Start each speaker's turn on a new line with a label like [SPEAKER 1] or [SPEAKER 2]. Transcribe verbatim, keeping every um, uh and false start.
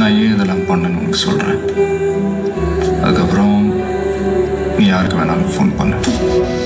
[SPEAKER 1] நான் ஏன் இதெல்லாம் பண்ணணும்னு உனக்கு சொல்கிறேன். அதுக்கப்புறம் நீ யாருக்கு வேணாலும் ஃபோன் பண்ணு.